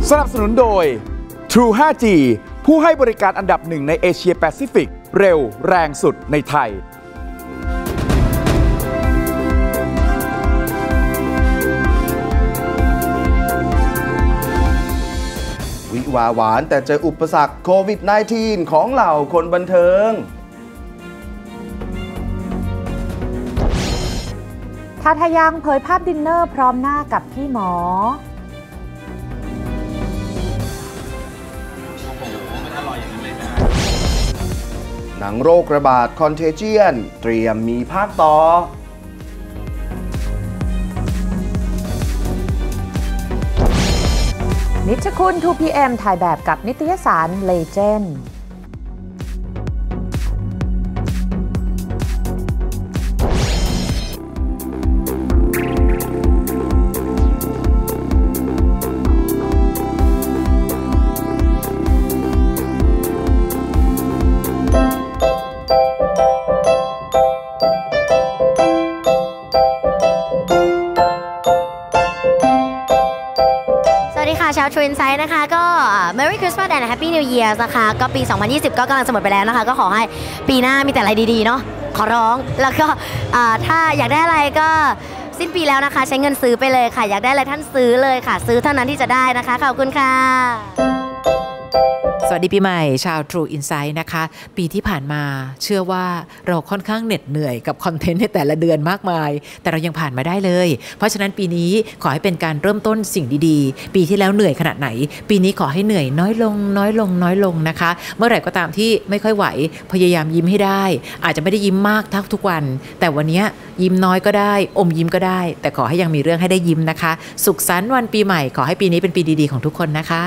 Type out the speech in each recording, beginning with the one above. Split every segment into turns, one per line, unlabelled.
สนับสนุนโดย True 5G ผู้ให้บริการอันดับหนึ่งในเอเชียแปซิฟิกเร็วแรงสุดในไทย
วิวาหวานแต่เจออุปสรรคโควิด -19 ของเหล่าคนบันเทิง
ทาทายังเผยภาพดินเนอร์พร้อมหน้ากับพี่หมอ
หนังโรคระบาด Contagion เตรียมมีภาคต่อ
นิชคุณ 2PM ถ่ายแบบกับนิตยสาร Legend
ชาว True Insight นะคะก็ Merry Christmas and Happy New Year นะคะก็ปี 2020 ก็กำลังจะหมดไปแล้วนะคะก็ขอให้ปีหน้ามีแต่อะไรดีๆเนาะขอร้องแล้วก็ถ้าอยากได้อะไรก็สิ้นปีแล้วนะคะใช้เงินซื้อไปเลยค่ะอยากได้อะไรท่านซื้อเลยค่ะซื้อเท่านั้นที่จะได้นะคะขอบคุณค่ะ
สวัสดีปีใหม่ชาว True Insight นะคะปีที่ผ่านมาเชื่อว่าเราค่อนข้างเหน็ดเหนื่อยกับคอนเทนต์ในแต่ละเดือนมากมายแต่เรายังผ่านมาได้เลยเพราะฉะนั้นปีนี้ขอให้เป็นการเริ่มต้นสิ่งดีๆปีที่แล้วเหนื่อยขนาดไหนปีนี้ขอให้เหนื่อยน้อยลงน้อยลงน้อยลงนะคะเมื่อไหร่ก็ตามที่ไม่ค่อยไหวพยายามยิ้มให้ได้อาจจะไม่ได้ยิ้มมากทุกวันแต่วันนี้ยิ้มน้อยก็ได้อมยิ้มก็ได้แต่ขอให้ยังมีเรื่องให้ได้ยิ้มนะคะสุขสันต์วันปีใหม่ขอให้ปีนี้เป็นปีดีๆของทุกคนนะคะ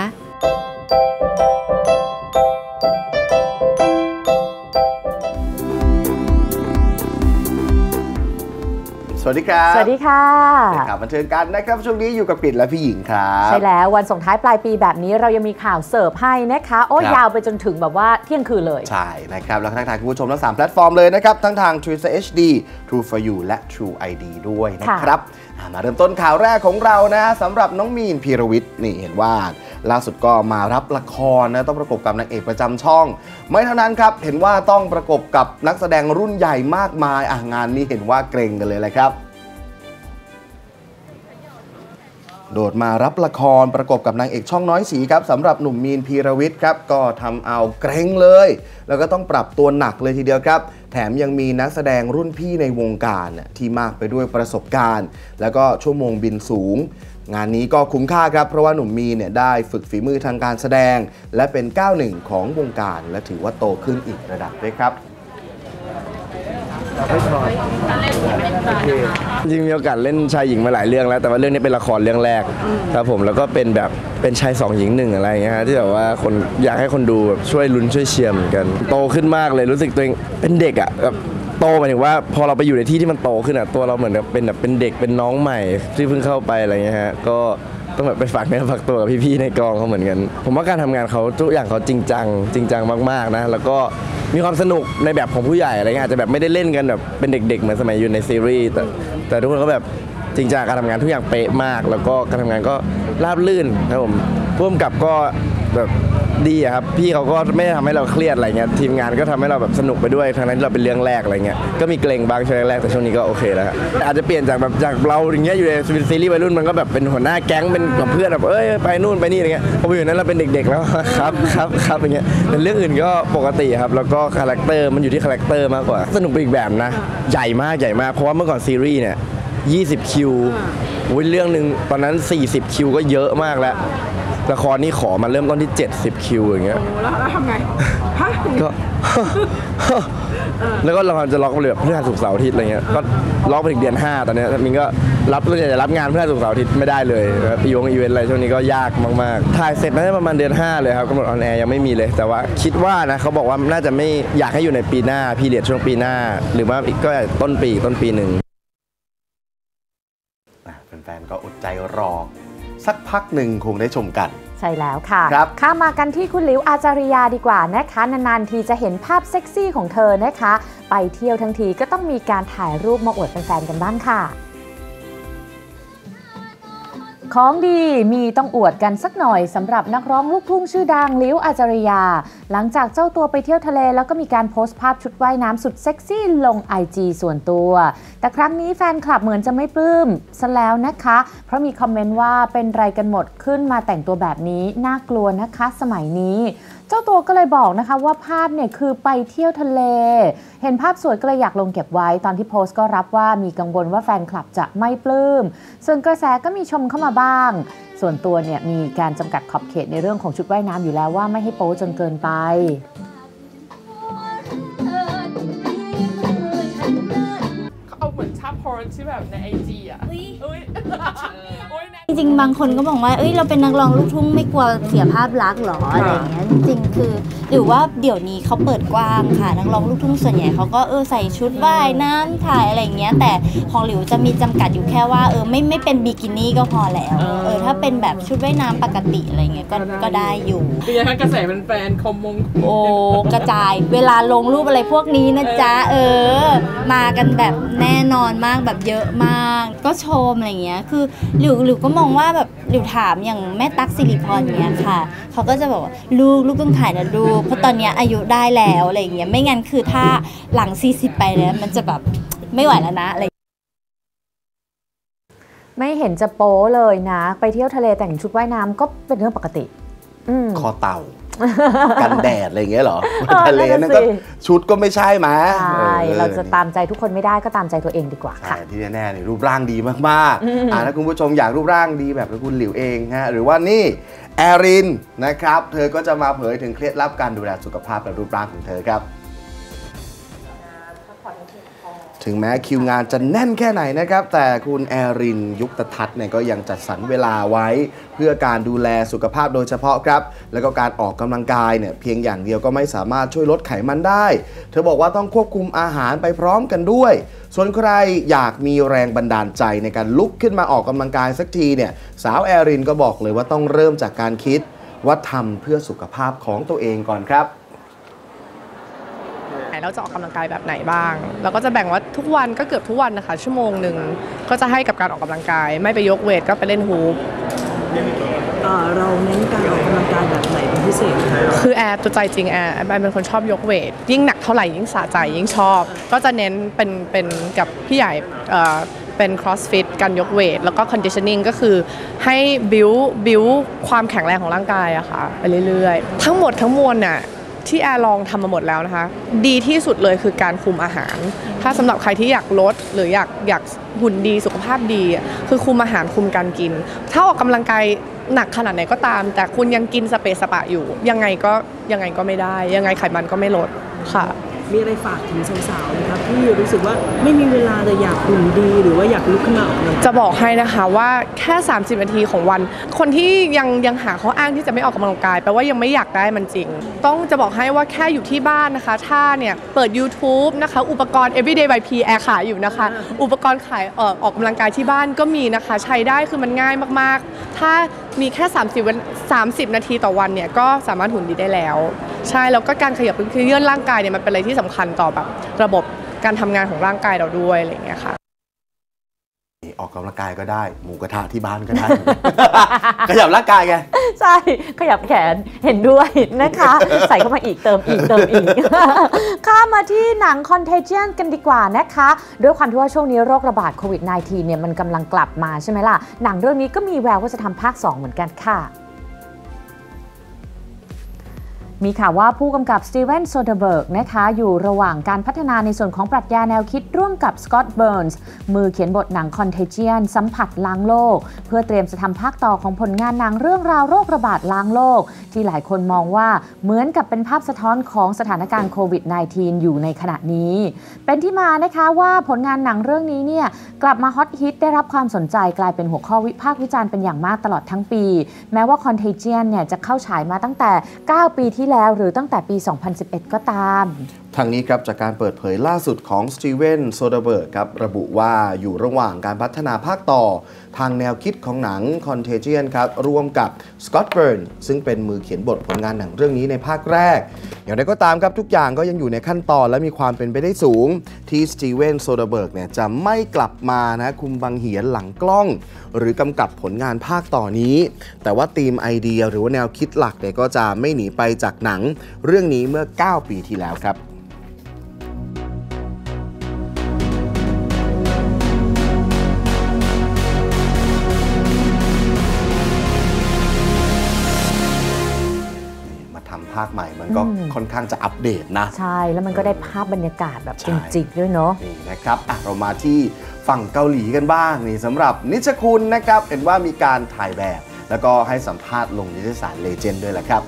สวัสดีครับ
สวัสดีค่ะ
ข่าวบันเทิงกันนะครับช่วงนี้อยู่กับปิ่นและพี่หญิงครับ
ใช่แล้ววันส่งท้ายปลายปีแบบนี้เรายังมีข่าวเสิร์ฟให้นะคะโอ้ยาวไปจนถึงแบบว่าเที่ยงคืนเลย
ใช่นะครับแล้วก็ทักทายคุณผู้ชมทั้ง3แพลตฟอร์มเลยนะครับทั้งทาง True HD True for You และ True ID ด้วยนะครับมาเริ่มต้นข่าวแรกของเรานะสำหรับน้องมีนพีรวิทย์นี่เห็นว่าล่าสุดก็มารับละครนะต้องประกบกับนางเอกประจำช่องไม่เท่านั้นครับเห็นว่าต้องประกบกับนักแสดงรุ่นใหญ่มากมายงานนี้เห็นว่าเกรงกันเลยแหละครับโดดมารับละครประกบกับนางเอกช่องน้อยสีครับสำหรับหนุ่มมีนพีรวิทย์ครับก็ทำเอาเกรงเลยแล้วก็ต้องปรับตัวหนักเลยทีเดียวครับแถมยังมีนักแสดงรุ่นพี่ในวงการที่มากไปด้วยประสบการณ์แล้วก็ชั่วโมงบินสูงงานนี้ก็คุ้มค่าครับเพราะว่าหนุ่มมีนได้ฝึกฝีมือทางการแสดงและเป็นก้าวหนึ่งของวงการและถือว่าโตขึ้นอีกระดับด้วยครับ
จริงมีโอกาสเล่นชายหญิงมาหลายเรื่องแล้วแต่ว่าเรื่องนี้เป็นละครเรื่องแรกครับผมแล้วก็เป็นแบบเป็นชาย2หญิง1อะไรอย่างเงี้ยที่แบบว่าคนอยากให้คนดูแบบช่วยลุ้นช่วยเชียร์เหมือนกันโตขึ้นมากเลยรู้สึกตัวเองเป็นเด็กอ่ะแบบโตหมายถึงว่าพอเราไปอยู่ในที่ที่มันโตขึ้นอ่ะตัวเราเหมือนเป็นเด็กเป็นน้องใหม่ที่เพิ่งเข้าไปอะไรเงี้ยฮะก็ต้องแบบไปฝากเนื้อฝากตัวกับพี่ๆในกองเขาเหมือนกันผมว่าการทำงานเขาทุกอย่างเขาจริงจังมากๆนะแล้วก็มีความสนุกในแบบของผู้ใหญ่อะไรเงี้ยอาจจะแบบไม่ได้เล่นกันแบบเป็นเด็กๆเหมือนสมัยอยู่ในซีรีส์แต่ทุกคนก็แบบจริงจังการทำงานทุกอย่างเป๊ะมากแล้วก็การทำงานก็ราบรื่นครับผมร่วมกับก็แบบดีครับพี่เขาก็ไม่ทำให้เราเครียดอะไรเงี้ยทีมงานก็ทำให้เราแบบสนุกไปด้วยทั้งนั้นที่เราเป็นเรื่องแรกอะไรเงี้ยก็มีเกรงบางช่วงแรกแต่ช่วงนี้ก็โอเคแล้วอาจจะเปลี่ยนจากเราอย่างเงี้ยอยู่ในซีรีส์วัยรุ่นมันก็แบบเป็นหัวหน้าแก๊งเป็นกับเพื่อนแบบไปนู่นไปนี่อะไรเงี้ยพอไปอยู่นั้นเราเป็นเด็กๆแล้วครับอย่างเงี้ยแต่เรื่องอื่นก็ปกติครับแล้วก็คาแรคเตอร์มันอยู่ที่คาแรคเตอร์มากกว่าสนุกไปอีกแบบนะใหญ่มากเพราะว่าเมื่อก่อนซีรีส์เนี่ย20 คิวเรื่องนึงตอนนั้น40 คิวก็เยอะมากแล้วละครนี่ขอมาเริ่มต้นที่70 คิวอย่างเงี้ยแล้วทำไงก็แล้วก็ละครจะล็อกไปเลยแบบพฤหัสศุกร์เสาร์อาทิตย์อะไรเงี้ยก็ล็อกไปถึงเดือน5ตอนนี้มินก็รับงานพฤหัสศุกร์เสาร์อาทิตย์ไม่ได้เลยอีเวนต์อะไรช่วงนี้ก็ยากมากๆถ่ายเสร็จน่าจะประมาณเดือน5เลยครับกำหนดออนแอร์ยังไม่มีเลยแต่ว่าคิดว่านะเขาบอกว่าน่าจะไม่อยากให้อยู่ในปีหน้าพีเรียดช่วงปีหน้าหรือว่าอีกก็ต้นปีหนึ่ง
แฟนๆก็อดใจรอสักพักหนึ่งคงได้ชมกัน
ใช่แล้วค่ะข้ามากันที่คุณหลิวอาจาริยาดีกว่านะคะนานๆทีจะเห็นภาพเซ็กซี่ของเธอนะคะไปเที่ยวทั้งทีก็ต้องมีการถ่ายรูปมาอวดแฟนๆกันบ้างค่ะของดีมีต้องอวดกันสักหน่อยสำหรับนักร้องลูกทุ่งชื่อดังลิ้วอาจาริยาหลังจากเจ้าตัวไปเที่ยวทะเลแล้วก็มีการโพสต์ภาพชุดว่ายน้ำสุดเซ็กซี่ลง IG ส่วนตัวแต่ครั้งนี้แฟนคลับเหมือนจะไม่ปลื้มซะแล้วนะคะเพราะมีคอมเมนต์ว่าเป็นไรกันหมดขึ้นมาแต่งตัวแบบนี้น่ากลัวนะคะสมัยนี้เจ้าตัวก็เลยบอกนะคะว่าภาพเนี่ยคือไปเที่ยวทะเลเห็นภาพสวยก็เลยอยากลงเก็บไว้ตอนที่โพสต์ก็รับว่ามีกังวลว่าแฟนคลับจะไม่ปลื้มส่วนกระแสก็มีชมเข้ามาบ้างส่วนตัวเนี่ยมีการจำกัดขอบเขตในเรื่องของชุดว่ายน้ำอยู่แล้วว่าไม่ให้โป๊จนเกินไป
เอาเหมือนชาพอร์ที่แบบใน IG อ่ะ
จริงๆบางคนก็บอกว่าเราเป็นนักร้องลูกทุ่งไม่กลัวเสียภาพลักษณ์หรออะไรอย่างเงี้ยจริงๆคือหรือว่าเดี๋ยวนี้เขาเปิดกว้างค่ะนักร้องลูกทุ่งส่วนใหญ่เขาก็ใส่ชุดว่ายน้ำถ่ายอะไรอย่างเงี้ยแต่ของหลิวจะมีจำกัดอยู่แค่ว่าไม่เป็นบิกินี่ก็พอแล้วถ้าเป็นแบบชุดว่ายน้ำปกติอะไรเงี้ยก็ได้อยู่
เป็นยังไงกระแสเป็นแฟนคอมมง
กระจายเวลาลงรูปอะไรพวกนี้นะจ๊ะมากันแบบแน่นอนมากแบบเยอะมากก็ชมอะไรเงี้ยคือหลิวก็มองว่าแบบหลิวถามอย่างแม่ตั๊กสิริพรเงี้ยค่ะเขาก็จะบอกว่าลูกต้องถ่ายนะลูกเพราะตอนนี้อายุได้แล้วอะไรเงี้ยไม่งั้นคือถ้าหลัง40ไปแล้วมันจะแบบไม่ไหวแล้วนะอะไร
ไม่เห็นจะโป๊เลยนะไปเที่ยวทะเลแต่งชุดว่ายน้ำก็เป็นเรื่องปกติ
คอเต่ากันแดดอะไรอย่างเงี้ยเหรอทะเลนั่นก็ชุดก็ไม่ใช่ไหม
ใช่เราจะตามใจทุกคนไม่ได้ก็ตามใจตัวเองดีกว่าค่ะ
ที่แน่ๆนี่รูปร่างดีมากๆถ้าคุณผู้ชมอยากรูปร่างดีแบบคุณหลิวเองฮะหรือว่านี่แอรินนะครับเธอก็จะมาเผยถึงเคล็ดลับการดูแลสุขภาพและรูปร่างของเธอครับถึงแม้คิวงานจะแน่นแค่ไหนนะครับแต่คุณแอรินยุคตทัศน์เนี่ยก็ยังจัดสรรเวลาไว้เพื่อการดูแลสุขภาพโดยเฉพาะครับแล้วก็การออกกำลังกายเนี่ยเพียงอย่างเดียวก็ไม่สามารถช่วยลดไขมันได้เธอบอกว่าต้องควบคุมอาหารไปพร้อมกันด้วยส่วนใครอยากมีแรงบันดาลใจในการลุกขึ้นมาออกกำลังกายสักทีเนี่ยสาวแอรินก็บอกเลยว่าต้องเริ่มจากการคิดว่าทำเพื่อสุขภาพของตัวเองก่อนครับ
เราจะออกกำลังกายแบบไหนบ้างเราก็จะแบ่งว่าทุกวันก็เกือบทุกวันนะคะชั่วโมงหนึ่งก็จะให้กับการออกกำลังกายไม่ไปยกเวทก็ไปเล่นฮูป
เราเน้นการออกกำลังกายแบบไหนเป็นพิเศษคะ
คือแอร์ตัวใจจริงแอร์เป็นคนชอบยกเวทยิ่งหนักเท่าไหร่ยิ่งสะใจยิ่งชอบก็จะเน้นเป็นกับพี่ใหญ่เป็น crossfit การยกเวทแล้วก็ conditioning ก็คือให้บิวความแข็งแรงของร่างกายอะค่ะไปเรื่อยๆทั้งหมดทั้งมวลน่ะที่แอร์ลองทำมาหมดแล้วนะคะดีที่สุดเลยคือการคุมอาหารถ้าสำหรับใครที่อยากลดหรืออยากหุ่นดีสุขภาพดีคือคุมอาหารคุมการกินถ้าออกกำลังกายหนักขนาดไหนก็ตามแต่คุณยังกินสเปซสปะอยู่ยังไงก็ไม่ได้ยังไงไขมันก็ไม่ลดค่ะ
มีอะไรฝากถึงสาวๆนะครับที่รู้สึกว่าไม่มีเวลาแต่อยากหุ่นดีหรือว่าอยากลุกขึ้นมาออกกำลังกาย
จะบอกให้นะคะว่าแค่30นาทีของวันคนที่ยังหาข้ออ้างที่จะไม่ออกกำลังกายแปลว่ายังไม่อยากได้มันจริงต้องจะบอกให้ว่าแค่อยู่ที่บ้านนะคะถ้าเนี่ยเปิด YouTube นะคะอุปกรณ์ Everyday by P แอร์ขายอยู่นะคะอุปกรณ์ขายออกกำลังกายที่บ้านก็มีนะคะใช้ได้คือมันง่ายมากๆถ้ามีแค่30นาทีต่อวันเนี่ยก็สามารถหุ่นดีได้แล้วใช่แล้วก็การขยับเคลื่อนร่างกายเนี่ยมันเป็นอะไรที่สำคัญต่อแบบระบบการทำงานของร่างกายเราด้วยอะไรอย่างเงี้ยค่ะ
ออกกำลังกายก็ได้หมูกระทะที่บ้านก็ได้ ขยับร่างกายไง
ใช่ขยับแขนเห็นด้วยนะคะใส่เข้ามาอีกเติมอีกข้ามมาที่หนัง Contagion กันดีกว่านะคะด้วยความที่ว่าช่วงนี้โรคระบาดโควิด -19 เนี่ยมันกำลังกลับมาใช่ไหมล่ะหนังเรื่องนี้ก็มีแววว่าจะทำภาค 2 เหมือนกันค่ะมีข่าวว่าผู้กำกับสตีเวนโซเดเบิร์กนะคะอยู่ระหว่างการพัฒนาในส่วนของปรัชญาแนวคิดร่วมกับสกอตต์เบิร์นส์มือเขียนบทหนัง Contagion สัมผัสล้างโลกเพื่อเตรียมจะทำภาคต่อของผลงานหนังเรื่องราวโรคระบาดล้างโลกที่หลายคนมองว่าเหมือนกับเป็นภาพสะท้อนของสถานการณ์โควิด -19 อยู่ในขณะนี้เป็นที่มานะคะว่าผลงานหนังเรื่องนี้เนี่ยกลับมาฮอตฮิตได้รับความสนใจกลายเป็นหัวข้อวิพากษ์วิจารณ์เป็นอย่างมากตลอดทั้งปีแม้ว่า Contagion เนี่ยจะเข้าฉายมาตั้งแต่9 ปีที่แล้วหรือตั้งแต่ปี 2011 ก็ตาม
ทางนี้ครับจากการเปิดเผยล่าสุดของสตีเวน โซเดอร์เบิร์กครับระบุว่าอยู่ระหว่างการพัฒนาภาคต่อทางแนวคิดของหนัง Contagion ครับร่วมกับสกอตต์ เบิร์นซึ่งเป็นมือเขียนบทผลงานหนังเรื่องนี้ในภาคแรกอย่างไรก็ตามครับทุกอย่างก็ยังอยู่ในขั้นตอนและมีความเป็นไปได้สูงที่สตีเวน โซเดอร์เบิร์กเนี่ยจะไม่กลับมานะคุมบังเหียนหลังกล้องหรือกำกับผลงานภาคต่อนี้แต่ว่าธีมไอเดียหรือว่าแนวคิดหลักเนี่ยก็จะไม่หนีไปจากหนังเรื่องนี้เมื่อ 9 ปีที่แล้วครับภาคใหม่มันก็ค่อนข้างจะอัปเดตนะ
ใช่แล้วมันก็ได้ภาพบรรยากาศแบบจริงๆด้วยเนาะ
นี่นะครับเรามาที่ฝั่งเกาหลีกันบ้างนี่สำหรับนิชคุณนะครับเห็นว่ามีการถ่ายแบบแล้วก็ให้สัมภาษณ์ลงนิตยสารเลเจนด์ด้วยแหละครับ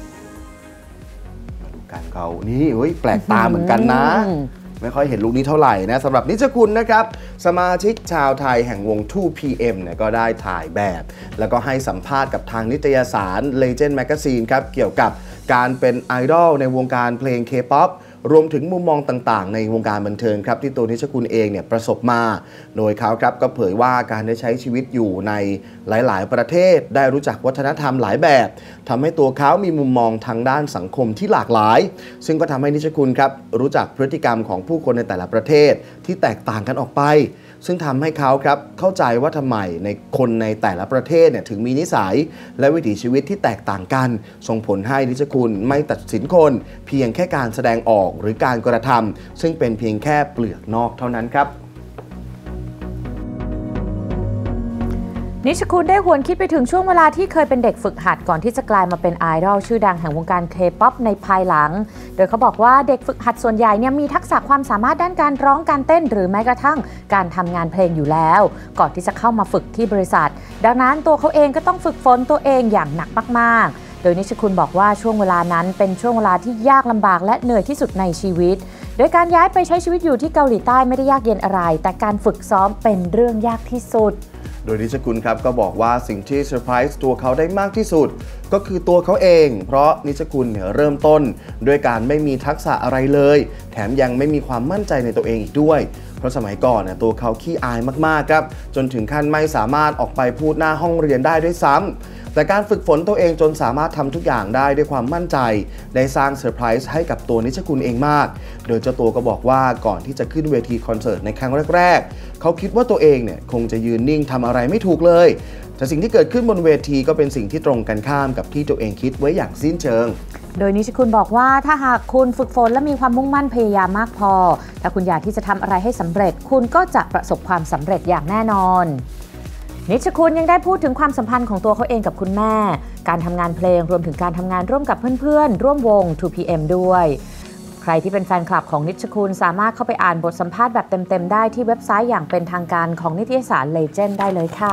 มาดูกันเขานี่แปลกตาเหมือนกันนะไม่ค่อยเห็นลุคนี้เท่าไหร่นะสำหรับนิชคุณนะครับสมาชิกชาวไทยแห่งวง 2PM เนี่ยก็ได้ถ่ายแบบแล้วก็ให้สัมภาษณ์กับทางนิตยสาร Legend Magazine ครับเกี่ยวกับการเป็นไอดอลในวงการเพลง K-POP รวมถึงมุมมองต่างๆในวงการบันเทิงครับที่ตัวนิชคุณเองเนี่ยประสบมาโดยเขาครับก็เผยว่าการได้ใช้ชีวิตอยู่ในหลายๆประเทศได้รู้จักวัฒนธรรมหลายแบบทำให้ตัวเขามีมุมมองทางด้านสังคมที่หลากหลายซึ่งก็ทำให้นิชคุณครับรู้จักพฤติกรรมของผู้คนในแต่ละประเทศที่แตกต่างกันออกไปซึ่งทำให้เขาครับเข้าใจว่าทำไมในคนในแต่ละประเทศเนี่ยถึงมีนิสัยและวิถีชีวิตที่แตกต่างกันส่งผลให้นิชคุณไม่ตัดสินคนเพียงแค่การแสดงออกหรือการกระทำซึ่งเป็นเพียงแค่เปลือกนอกเท่านั้นครับ
นิชคุณได้หวนคิดไปถึงช่วงเวลาที่เคยเป็นเด็กฝึกหัดก่อนที่จะกลายมาเป็นไอดอลชื่อดังแห่งวงการ K-POP ในภายหลังโดยเขาบอกว่าเด็กฝึกหัดส่วนใหญ่เนี่ยมีทักษะความสามารถด้านการร้องการเต้นหรือแม้กระทั่งการทำงานเพลงอยู่แล้วก่อนที่จะเข้ามาฝึกที่บริษัทดังนั้นตัวเขาเองก็ต้องฝึกฝนตัวเองอย่างหนักมากๆโดยนิชคุณบอกว่าช่วงเวลานั้นเป็นช่วงเวลาที่ยากลำบากและเหนื่อยที่สุดในชีวิตโดยการย้ายไปใช้ชีวิตอยู่ที่เกาหลีใต้ไม่ได้ยากเย็นอะไรแต่การฝึกซ้อมเป็นเรื่องยากที่สุด
โดยนิชคุณครับก็บอกว่าสิ่งที่เซอร์ไพรส์ตัวเขาได้มากที่สุดก็คือตัวเขาเองเพราะนิชคุณเนี่ยเริ่มต้นด้วยการไม่มีทักษะอะไรเลยแถมยังไม่มีความมั่นใจในตัวเองอีกด้วยเพราะสมัยก่อนเนี่ยตัวเขาขี้อายมากๆครับจนถึงขั้นไม่สามารถออกไปพูดหน้าห้องเรียนได้ด้วยซ้ำแต่การฝึกฝนตัวเองจนสามารถทำทุกอย่างได้ด้วยความมั่นใจได้สร้างเซอร์ไพรส์ให้กับตัวนิชคุณเองมากโดยเจ้าตัวก็บอกว่าก่อนที่จะขึ้นเวทีคอนเสิร์ตในครั้งแรกๆเขาคิดว่าตัวเองเนี่ยคงจะยืนนิ่งทำอะไรไม่ถูกเลยแต่สิ่งที่เกิดขึ้นบนเวทีก็เป็นสิ่งที่ตรงกันข้ามกับที่ตัวเองคิดไว้อย่างสิ้นเชิง
โดยนิชคุณบอกว่าถ้าหากคุณฝึกฝนและมีความมุ่งมั่นพยายามมากพอถ้าคุณอยากที่จะทำอะไรให้สำเร็จคุณก็จะประสบความสำเร็จอย่างแน่นอนนิชคุณยังได้พูดถึงความสัมพันธ์ของตัวเขาเองกับคุณแม่การทำงานเพลงรวมถึงการทำงานร่วมกับเพื่อนๆร่วมวง 2PM ด้วยใครที่เป็นแฟนคลับของนิชคุณสามารถเข้าไปอ่านบทสัมภาษณ์แบบเต็มๆได้ที่เว็บไซต์อย่างเป็นทางการของนิตยสาร Legend ได้เลยค่ะ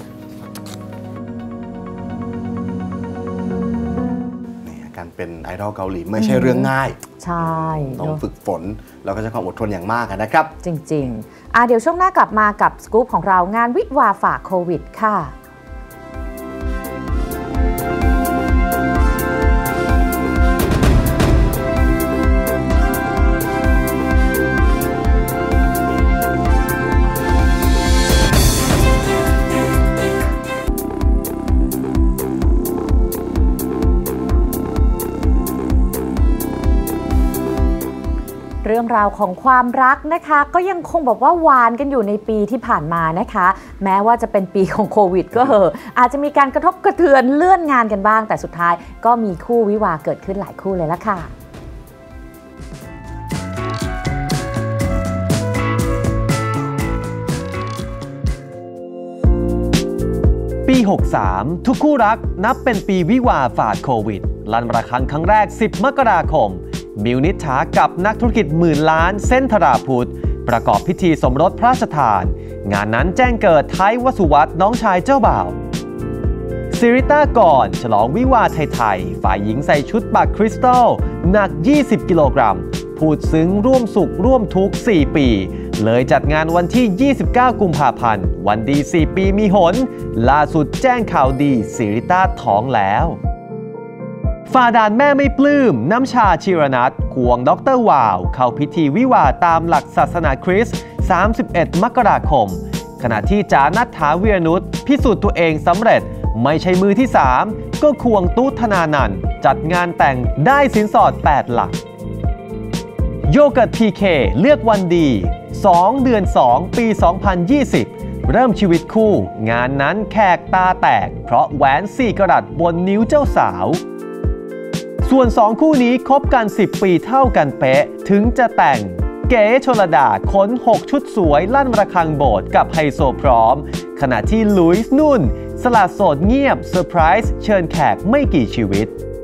การเป็นไอดอลเกาหลีไม่ใช่เรื่องง่าย
ใช่
ต้องฝึกฝนแล้วก็ใช้ความอดทนอย่างมากนะครับ
จริงๆเดี๋ยวช่วงหน้ากลับมากับสกู๊ปของเรางานวิวาฝ่าโควิดค่ะเรื่องราวของความรักนะคะก็ยังคงบอกว่าหวานกันอยู่ในปีที่ผ่านมานะคะแม้ว่าจะเป็นปีของโควิดก็อาจจะมีการกระทบกระเทือนเลื่อนงานกันบ้างแต่สุดท้ายก็มีคู่วิวาเกิดขึ้นหลายคู่เลยละค่ะ
ปี 63 ทุกคู่รักนับเป็นปีวิวาฝ่าโควิดลั่นระฆังครั้งแรก 10 มกราคมมิวนิษฐากับนักธุรกิจหมื่นล้านเส้นธราพุทธประกอบพิธีสมรสพระราชทานงานนั้นแจ้งเกิดไทยวสุวัฒน์น้องชายเจ้าบ่าวซิริต้าก่อนฉลองวิวาไทยๆฝ่ายหญิงใส่ชุดปักคริสตัลหนัก20 กิโลกรัมพูดซึ้งร่วมสุขร่วมทุกข์4 ปีเลยจัดงานวันที่ 29 กุมภาพันธ์วันดี4 ปีมีหนล่าสุดแจ้งข่าวดีซิริต้าท้องแล้วฝ่าด่านแม่ไม่ปลื้มน้ำชาชีรนัทควงดร.วาวเข้าพิธีวิวาตามหลักศาสนาคริสต์31 มกราคมขณะที่จานัทถาวีรนุชพิสูจน์ตัวเองสำเร็จไม่ใช่มือที่ 3 ก็ควงตุ๊ธนานันท์จัดงานแต่งได้สินสอด 8 หลักโยเกิร์ต PK เลือกวันดี 2 เดือน 2 ปี 2020 เริ่มชีวิตคู่งานนั้นแขกตาแตกเพราะแหวน 4 กะรัตบนนิ้วเจ้าสาวส่วน 2 คู่นี้คบกัน 10 ปีเท่ากันเป๊ะถึงจะแต่งเก๋ชลดาขน 6 ชุดสวยลั่นระฆังโบสถ์กับไฮโซพร้อมขณะที่ลุยส์นุ่นสละโสดเงียบเซอร์ไพรส์เชิญแขกไม่กี่ชีวิต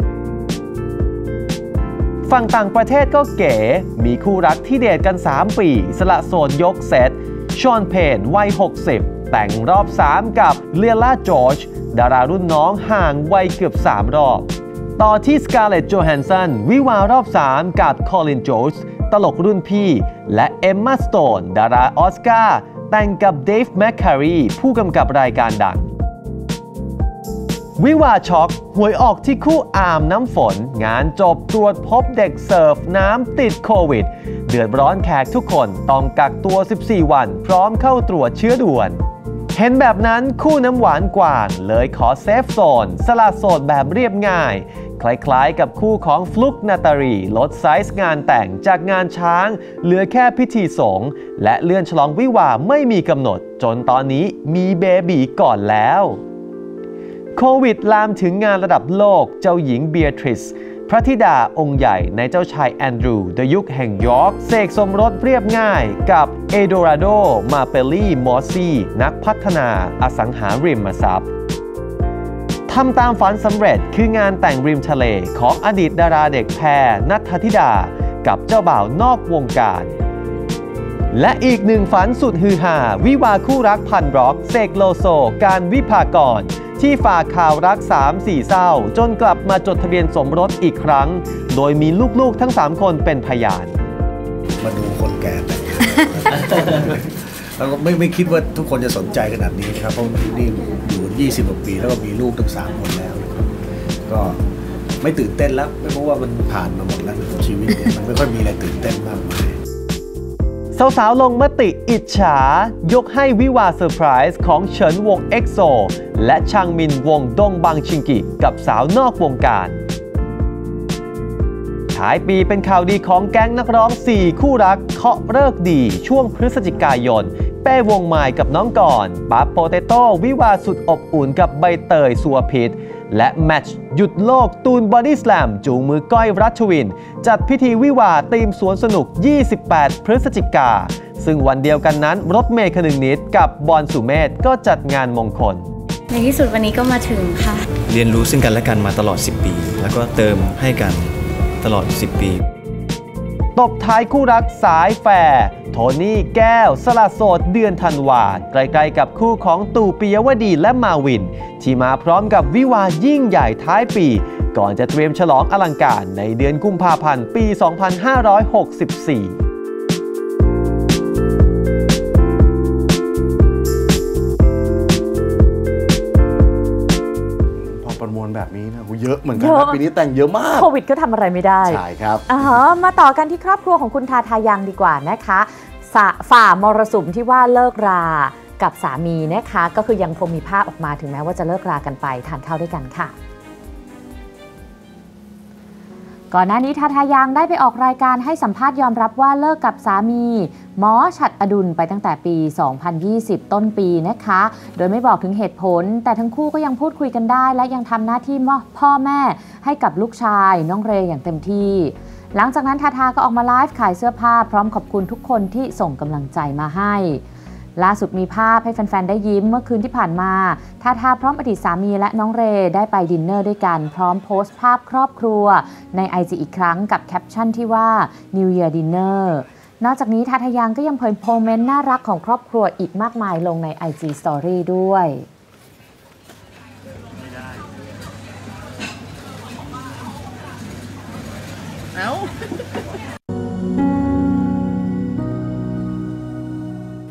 ฝั่งต่างประเทศก็เก๋มีคู่รักที่เดทกัน 3 ปีสละโสดยกเซตชอนเพนวัย 60 แต่งรอบ 3 กับเลียร่าจอร์จดารารุ่นน้องห่างวัยเกือบ 3 รอบต่อที่สการ์เล็ต โจแฮนสันวิวารอบ 3 กับคอลิน โจนส์ตลกรุ่นพี่และเอมมาสโตนดาราออสการ์แต่งกับเดฟแมคคารีผู้กำกับรายการดังวิวาช็อกหวยออกที่คู่อาร์มน้ำฝนงานจบตรวจพบเด็กเสิร์ฟน้ำติดโควิดเดือดร้อนแขกทุกคนต้องกักตัว 14 วันพร้อมเข้าตรวจเชื้อด่วนเห็นแบบนั้นคู่น้ำหวานกว่างเลยขอเซฟโซนสละโสดแบบเรียบง่ายคล้ายๆกับคู่ของฟลุกนาตารีลดไซส์งานแต่งจากงานช้างเหลือแค่พิธีสงฆ์และเลื่อนฉลองวิวาไม่มีกำหนดจนตอนนี้มีเบบีก่อนแล้วโควิดลามถึงงานระดับโลกเจ้าหญิงเบียทริสพระธิดาองค์ใหญ่ในเจ้าชายแอนดรูในยุคแห่งยอร์กเสกสมรสเรียบง่ายกับเอโดราโดมาเปลลี่มอสซี่นักพัฒนาอสังหาริมทรัพย์ทำตามฝันสำเร็จคืองานแต่งริมทะเลของอดีตดาราเด็กแพรณัฐธิดากับเจ้าบ่าวนอกวงการและอีกหนึ่งฝันสุดฮือฮาวิวาคู่รักพันร็อกเสกโลโซการวิภากรที่ฝ่าข่าวรัก 3-4 เศร้าจนกลับมาจดทะเบียนสมรสอีกครั้งโดยมีลูกๆทั้ง 3 คนเป็นพยาน
มาดูคนแก่แต่งแล้วก็ไม่คิดว่าทุกคนจะสนใจขนาดนี้นะครับเพราะนี่อยู่20 กว่าปีแล้วก็มีลูกทั้ง 3 คนแล้วก็ไม่ตื่นเต้นแล้วเพราะว่ามันผ่านมาหมดแล้วชีวิตเนี่ยมันไม่ค่อยมีอะไรตื่นเต้นมากมาย
สาวๆลงมติอิจฉายกให้วิวาเซอร์ไพรส์ของเฉินวงเอ็กโซและชางมินวงดงบังชิงกิกับสาวนอกวงการท้ายปีเป็นข่าวดีของแก๊งนักร้อง 4 คู่รักเคาะฤกษ์ดีช่วงพฤศจิกายนเป้วงไมค์กับน้องก่อนป๊าโปเตโต้วิวาสุดอบอุ่นกับใบเตยสุวพิษและแมตช์หยุดโลกตูนบอดี้สแลมจูงมือก้อยรัชวินจัดพิธีวิวาธีมสวนสนุก28 พฤศจิกาซึ่งวันเดียวกันนั้นรถเมย์คนึงนิดกับบอลสุเมธก็จัดงานมงคล
ในที่สุดวันนี้ก็มาถึงค่ะ
เรียนรู้ซึ่งกันและกันมาตลอด10 ปีแล้วก็เติมให้กันตลอด10 ปี
ตบท้ายคู่รักสายแฟร์โทนี่แก้วสละโสดเดือนธันวาใกล้ๆกับคู่ของตู่ปิยวดีและมาวินที่มาพร้อมกับวิวายิ่งใหญ่ท้ายปีก่อนจะเตรียมฉลองอลังการในเดือนกุมภาพันธ์ปี 2564
ประมวลแบบนี้นะเยอะเหมือนกันนะปีนี้แต่งเยอะมาก
โควิดก็ทำอะไรไม่ได้
ใช่ครับ
มาต่อกันที่ครอบครัวของคุณทาทายังดีกว่านะคะฝ่ามรสุมที่ว่าเลิกรากับสามีนะคะก็คือยังคงมีภาพออกมาถึงแม้ว่าจะเลิกรากันไปทานข้าวด้วยกันค่ะก่อนหน้านี้ทาทายังได้ไปออกรายการให้สัมภาษณ์ยอมรับว่าเลิกกับสามีหมอฉัตรอดุลไปตั้งแต่ปี 2020 ต้นปีนะคะโดยไม่บอกถึงเหตุผลแต่ทั้งคู่ก็ยังพูดคุยกันได้และยังทำหน้าที่พ่อแม่ให้กับลูกชายน้องเรย์อย่างเต็มที่หลังจากนั้นทาทาก็ออกมาไลฟ์ขายเสื้อผ้าพร้อมขอบคุณทุกคนที่ส่งกำลังใจมาให้ล่าสุดมีภาพให้แฟนๆได้ยิ้มเมื่อคืนที่ผ่านมาทาทาพร้อมอดีตสามีและน้องเรย์ได้ไปดินเนอร์ด้วยกันพร้อมโพสต์ภาพครอบครัวใน IG อีกครั้งกับแคปชั่นที่ว่า New Year Dinner นอกจากนี้ทาทายังก็ยังเผยโมเมนต์น่ารักของครอบครัวอีกมากมายลงใน IG Story ด้วย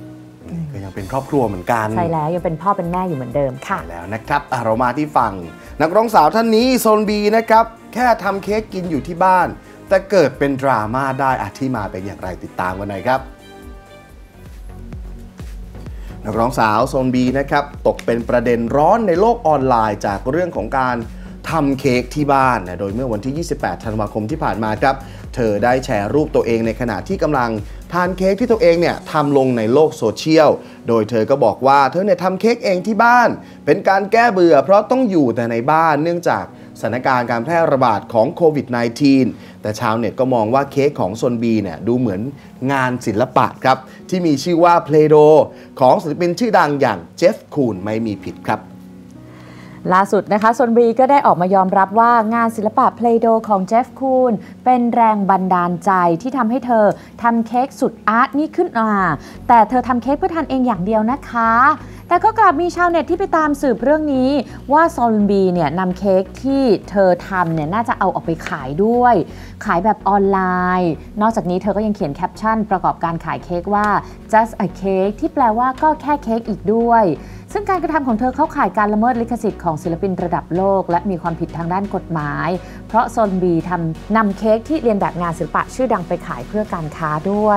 ก็ยังเป็นครอบครัวเหมือนกัน
ใช่แล้วยังเป็นพ่อเป็นแม่อยู่เหมือนเดิมค่ะ
แล้วนะครับเรามาที่ฝั่งนักร้องสาวท่านนี้โซนบีนะครับแค่ทำเค้กกินอยู่ที่บ้านแต่เกิดเป็นดราม่าได้ที่มาเป็นอย่างไรติดตามกันหน่อยครับนักร้องสาวโซนบีนะครับตกเป็นประเด็นร้อนในโลกออนไลน์จากเรื่องของการทำเค้กที่บ้านโดยเมื่อวันที่ 28 ธันวาคมที่ผ่านมาครับเธอได้แชร์รูปตัวเองในขณะที่กำลังทานเค้กที่ตัวเองเนี่ยทำลงในโลกโซเชียลโดยเธอก็บอกว่าเธอเนี่ยทำเค้กเองที่บ้านเป็นการแก้เบื่อเพราะต้องอยู่แต่ในบ้านเนื่องจากสถานการณ์การแพร่ระบาดของโควิด -19 แต่ชาวเน็ตก็มองว่าเค้กของโซนบีเนี่ยดูเหมือนงานศิลปะครับที่มีชื่อว่า Play-Doh ของศิลปินชื่อดังอย่างเจฟคูนไม่มีผิดครับ
ล่าสุดนะคะซอนบีก็ได้ออกมายอมรับว่างานศิลปะ Play-Doh ของเจฟคูนเป็นแรงบันดาลใจที่ทำให้เธอทำเค้กสุดอาร์ตนี่ขึ้นมาแต่เธอทำเค้กเพื่อทานเองอย่างเดียวนะคะแต่ก็กลับมีชาวเน็ตที่ไปตามสืบเรื่องนี้ว่าซอนบีเนี่ยนำเค้กที่เธอทำเนี่ยน่าจะเอาออกไปขายด้วยขายแบบออนไลน์นอกจากนี้เธอก็ยังเขียนแคปชั่นประกอบการขายเค้กว่า just a cake ที่แปลว่าก็แค่เค้กอีกด้วยซึ่งการกระทำของเธอเข้าข่ายการละเมิดลิขสิทธิ์ของศิลปินระดับโลกและมีความผิดทางด้านกฎหมายเพราะซอนบีนำเค้กที่เรียนแบบงานศิลปะชื่อดังไปขายเพื่อการค้าด้วย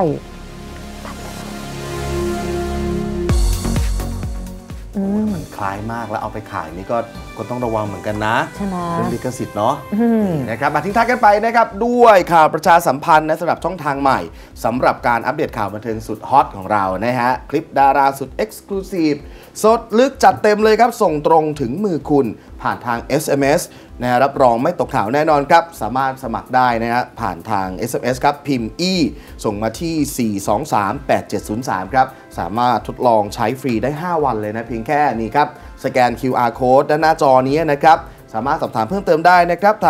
มันคล้ายมากแล้วเอาไปขายนี่ก็ต้องระวังเหมือนกันนะ
ใช่ไหม
เรื่องลิขสิทธิ์เนาะนะครับมาทิ้งท้ายกันไปนะครับด้วยข่าวประชาสัมพันธ์สำหรับช่องทางใหม่สำหรับการอัปเดตข่าวบันเทิงสุดฮอตของเรานะฮะคลิปดาราสุดเอ็กซ์คลูซีฟสดลึกจัดเต็มเลยครับส่งตรงถึงมือคุณผ่านทาง SMS นะรับรองไม่ตกข่าวแน่นอนครับสามารถสมัครได้นะฮะผ่านทาง SMS ครับพิมพ์ E ส่งมาที่ 4238703 ครับสามารถทดลองใช้ฟรีได้5วันเลยนะเพียงแค่นี้ครับสแกน QR Code ด้านหน้าจอนี้นะครับสามารถสอบถามเพิ่มเติมได้นะครับทาง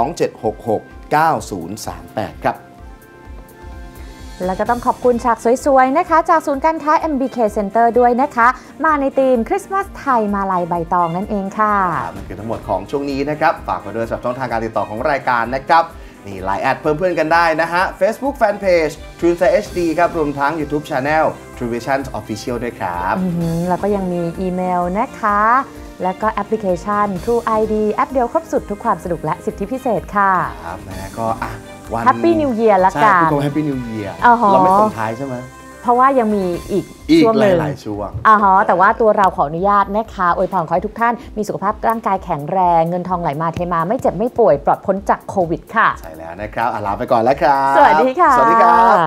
027669038 ครับ
แล้วก็ต้องขอบคุณฉากสวยๆนะคะจากศูนย์การค้า MBK Center ด้วยนะคะมาในธีมคริสต์มาสไทยมาลัยใบตองนั่นเองค่ะ
นั่นคือทั้งหมดของช่วงนี้นะครับฝากมาด้วยสำหรับช่องทางการติดต่อของรายการนะครับนี่ไลน์แอดเพิ่มเพื่อนกันได้นะฮะ Facebook Fanpage True Insight HD ครับรวมทั้ง YouTube Channel True Vision Official ด้วยครับ
แล้วก็ยังมีอีเมลนะคะแล้วก็แอปพลิเคชัน True ID แอปเดียวครบสุดทุกความสนุกและสิทธิพิเศษค่ะ
ครับนะก็
Happy New Year ละกัน
ใช่คุณ Happy New Year เราไม่ส่งท้ายใช่ไหม
เพราะว่ายังมีอีกช่วงหนึ่งหลายช่วงแต่ว่าตัวเราขออนุญาตนะคะอวยพรขอให้ทุกท่านมีสุขภาพร่างกายแข็งแรงเงินทองไหลมาเทมาไม่เจ็บไม่ป่วยปลอดพ้นจากโควิดค่ะ
ใช่แล้วนะครับลาไปก่อนแล้วครับ
สวัสดีค่ะ
สวัสดีครับ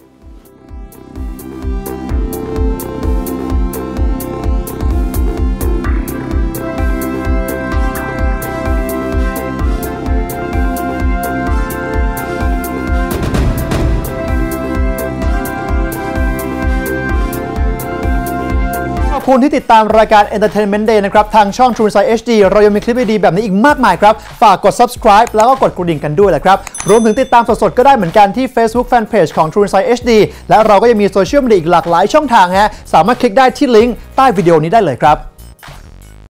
ขอบคุณที่ติดตามรายการ Entertainment Day นะครับทางช่อง True Insight HD เรายังมีคลิปดีๆแบบนี้อีกมากมายครับฝากกด subscribe แล้วก็กดกระดิ่งกันด้วยแหละครับรวมถึงติดตามสดๆก็ได้เหมือนกันที่ Facebook Fanpage ของ True Insight HD และเราก็ยังมีโซเชียลมีเดียอีกหลากหลายช่องทางฮะสามารถคลิกได้ที่ลิงก์ใต้วิดีโอนี้ได้เลยครับ